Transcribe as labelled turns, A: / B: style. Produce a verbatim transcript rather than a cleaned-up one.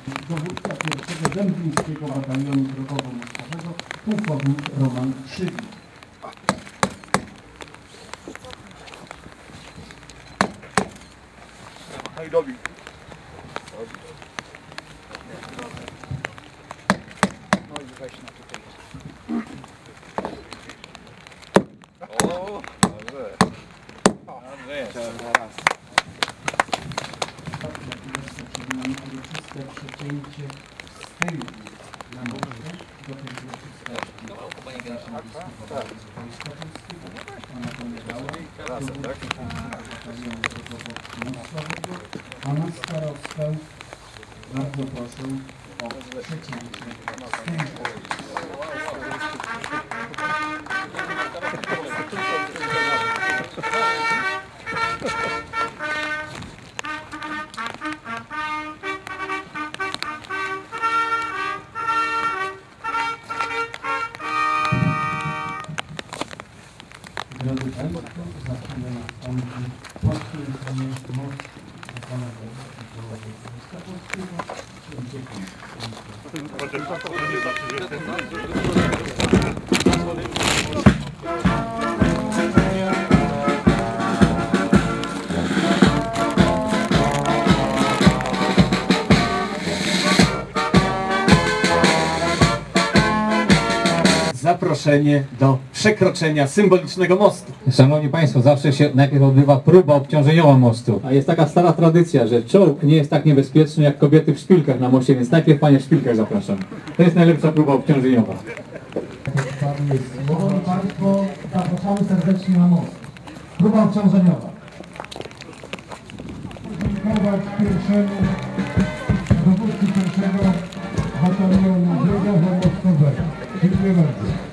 A: Dowódca pierwszego Dęblińskiego Batalionu Drogowo-Mostowego, pułkownik Roman Szybik.
B: No i dobi. No i weź na tutaj. O, dobrze. Dobrze, zaraz.
A: Przed nami uroczyste przecięcie wstępu na morze do tej uroczystej wojska polskiego. Pana generała, dowódca Batalionu Drogowo-Mostowego, pana starostę. Bardzo proszę o przecięcie wstępu. Drodzy Państwo, za chwilę nastąpi poświęcenie mocy zakonanego wojska polskiego. Zaproszenie do przekroczenia symbolicznego mostu.
C: Szanowni Państwo, zawsze się najpierw odbywa próba obciążeniowa mostu. A jest taka stara tradycja, że czołg nie jest tak niebezpieczny jak kobiety w szpilkach na moście, więc najpierw Panie w szpilkach zapraszam. To jest najlepsza próba obciążeniowa.
A: Szanowni Państwo, zapraszamy serdecznie na most. Próba obciążeniowa. Dziękować pierwszemu dowódcy pierwszego batalionu Drogowo-Mostowego. Dziękuję bardzo.